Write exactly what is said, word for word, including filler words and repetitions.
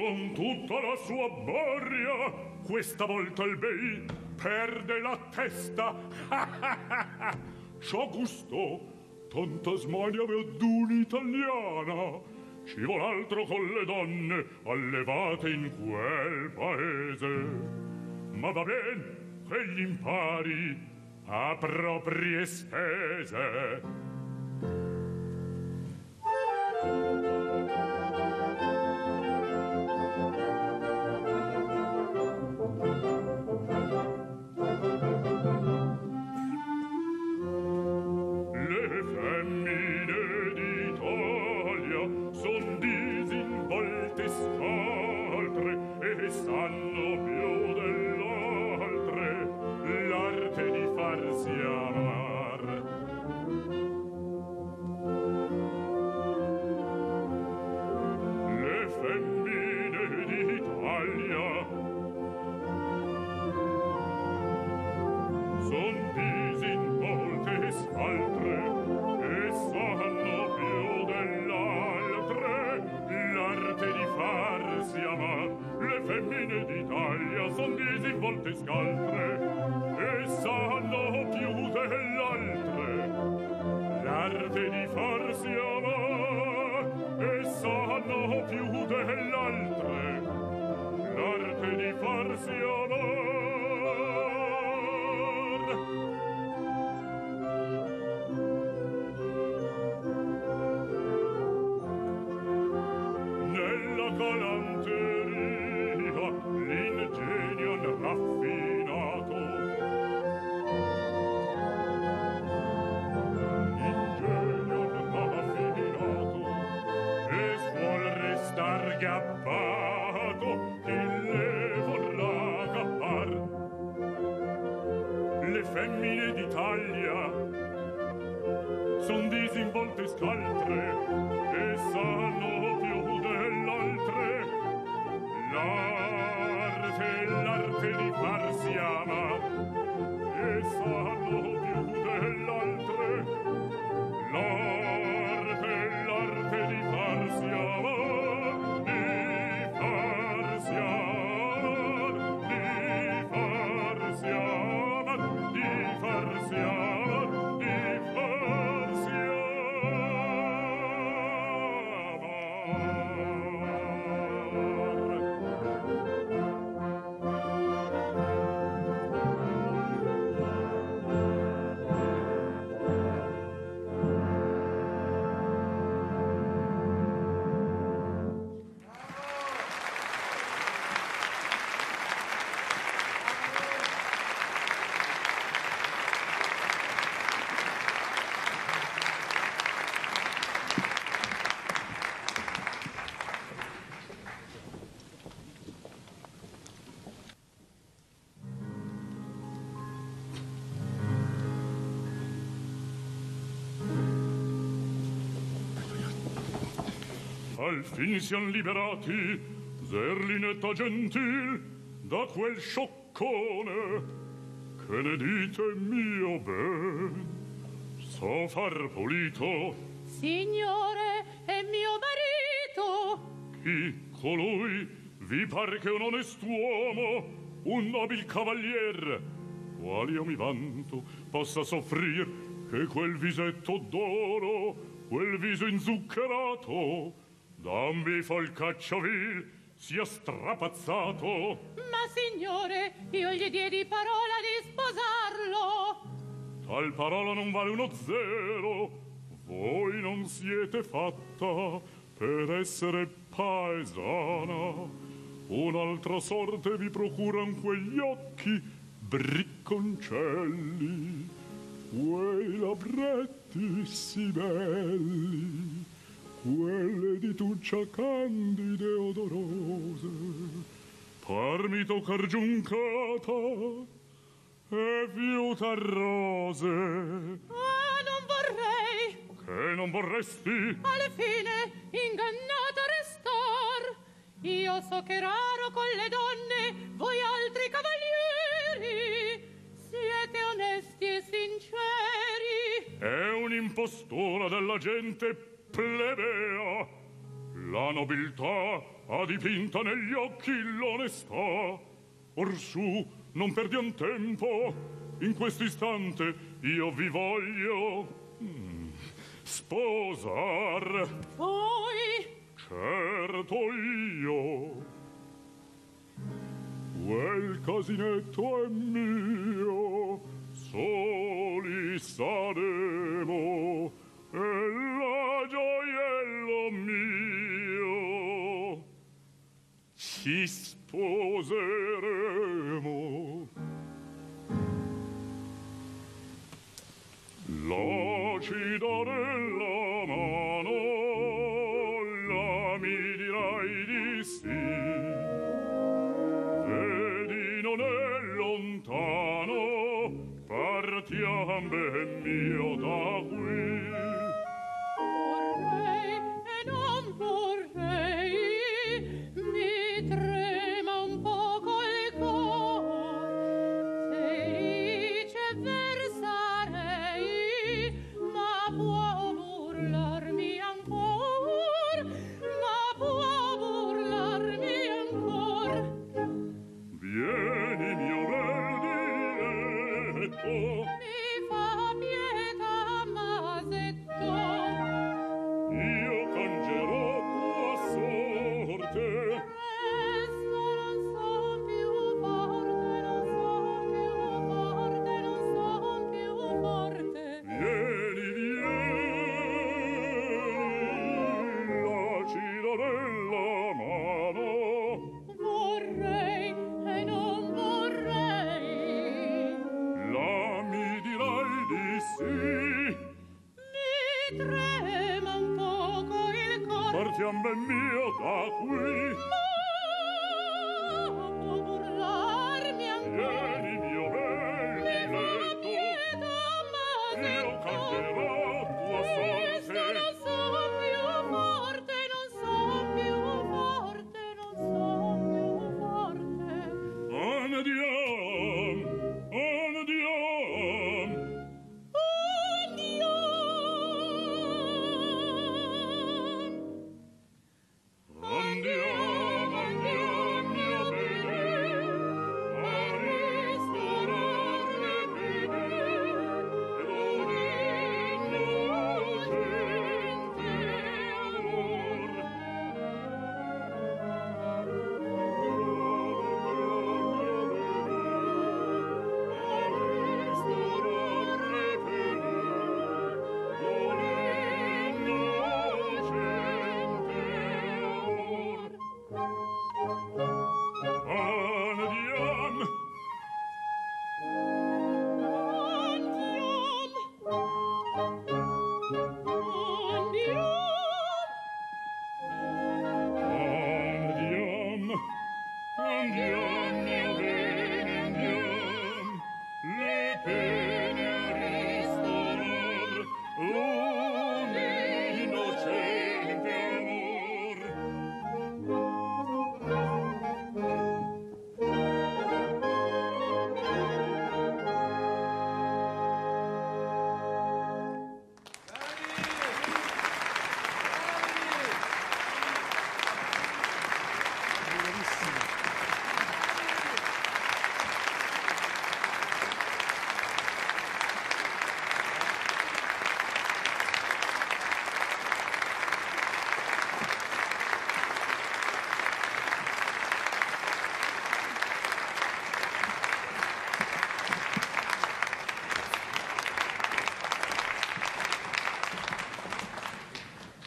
con tutta la sua boria, questa volta il bei perde la testa. Ciò gustò, tanta smania d'una italiana, ci vuol altro con le donne allevate in quel paese. Ma va ben che gli impari a proprie spese. Sanno più dell'altre l'arte di farsi amar. Le femmine d'Italia son disinvolte altre e sanno più dell'altre l'arte di farsi amar. Le femmine d'Italia son disinvolte scaltre e sanno più dell'altre l'arte di farsi amar, e sanno più dell'altre l'arte di farsi amar. Nella galanteria l'ingegno raffinato, l'ingegno raffinato, e suol restar gabbato chi le vorrà gabbar. Le femmine d'Italia son disinvolte scaltre e sanno più dell'altre l'arte, l'arte di farsi amar, e sanno più dell'altre l'arte, l'arte di farsi amar, di farsi amar, di farsi amar, di farsi amar, di farsi al fin sian liberati Zerlinetta gentil da quel scioccone. Che ne dite, mio ben? So far pulito. Signore, è mio marito. Chi colui? Vi par che un onest'uomo, un nobil cavalier, qual io mi vanto, possa soffrir che quel visetto d'oro, quel viso inzuccherato, d'ambi folcaccio vil sia strapazzato. Ma signore, io gli diedi parola di sposarlo. Tal parola non vale uno zero. Voi non siete fatta per essere paesana. Un'altra sorte vi procuran quegli occhi bricconcelli, quei labbretti sì belli, quelle di tuccia candide odorose. Parmi toccar giuncata e fiuta rose. Ah, non vorrei. Che non vorresti? Alla fine ingannata restar. Io so che raro con le donne voi altri cavalieri siete onesti e sinceri. È un'impostura della gente plebea. La nobiltà ha dipinta negli occhi l'onestà. Orsù, non perdiam tempo, in questo istante io vi voglio mm, sposar. Voi? Certo io. Quel casinetto è mio, soli saremo, e la gioiello mio. Ci sposeremo. La ci darei la mano, la mi dirai di sì. Vedi, non è lontano, partiam ben mio da qui. Vorrei e non vorrei, mi trema un poco il cor. Felice versarei, ma può burlarmi ancor, ma può burlarmi ancor. Vieni, mio bel diletto, Mi fa pietà, masetto. io cangerò tua sorte. Presto, non son più forte, non son più forte, non son più forte. Vieni, vieni, la ci darei la mano. Vorrei e non vorrei, La mi dirai di sì. mi trema un poco il cor. Partiam ben mio da qui. Ma